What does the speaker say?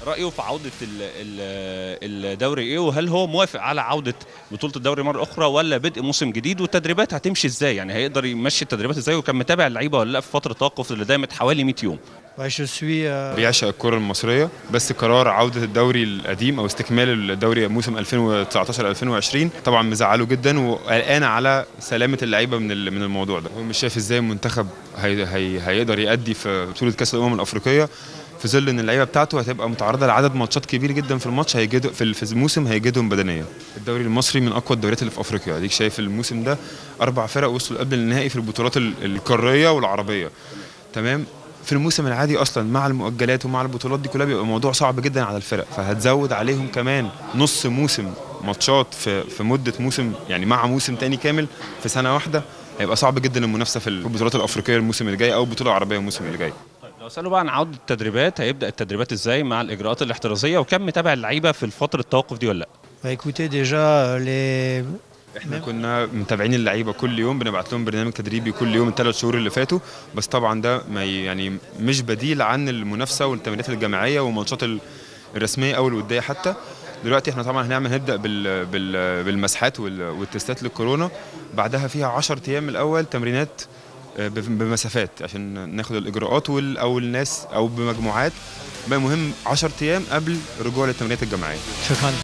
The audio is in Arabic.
رايه في عوده الدوري ايه، وهل هو موافق على عوده بطوله الدوري مره اخرى ولا بدء موسم جديد، والتدريبات هتمشي ازاي؟ يعني هيقدر يمشي التدريبات ازاي، وكان متابع اللعيبه ولا لا في فتره توقف اللي دامت حوالي 100 يوم؟ بيعشق الكرة المصرية، بس قرار عودة الدوري القديم أو استكمال الدوري موسم 2019-2020 طبعا مزعله جدا، وقلقان على سلامة اللعيبة من الموضوع ده. هو مش شايف ازاي المنتخب هيقدر يأدي في بطولة كأس الأمم الأفريقية في ظل ان اللعيبه بتاعته هتبقى متعرضه لعدد ماتشات كبير جدا في الماتش، هيجدوا في الموسم هيجدهم بدنيا. الدوري المصري من اقوى الدوريات اللي في افريقيا، اديك شايف الموسم ده 4 فرق وصلوا قبل النهائي في البطولات القاريه والعربيه. تمام. في الموسم العادي اصلا مع المؤجلات ومع البطولات دي كلها بيبقى الموضوع صعب جدا على الفرق، فهتزود عليهم كمان نص موسم ماتشات في مده موسم، يعني مع موسم تاني كامل في سنه واحده، هيبقى صعب جدا المنافسه في البطولات الافريقيه الموسم اللي جاي او البطوله العربيه الموسم اللي جاي. طيب لو سالوا بقى عن عوده التدريبات، هيبدا التدريبات ازاي مع الاجراءات الاحترازيه، وكم متابع اللعيبه في فتره التوقف دي ولا لا؟ احنا كنا متابعين اللعيبه كل يوم، بنبعت لهم برنامج تدريبي كل يوم ال3 شهور اللي فاتوا، بس طبعا ده ما يعني مش بديل عن المنافسه والتمرينات الجماعيه والماتشات الرسميه او الوديه حتى. دلوقتي احنا طبعا هنبدا بالمسحات والتستات للكورونا، بعدها فيها 10 ايام الاول تمرينات بمسافات عشان ناخد الاجراءات او الناس او بمجموعات. بقى مهم 10 ايام قبل الرجوع للتمرينات الجماعيه. شكرا.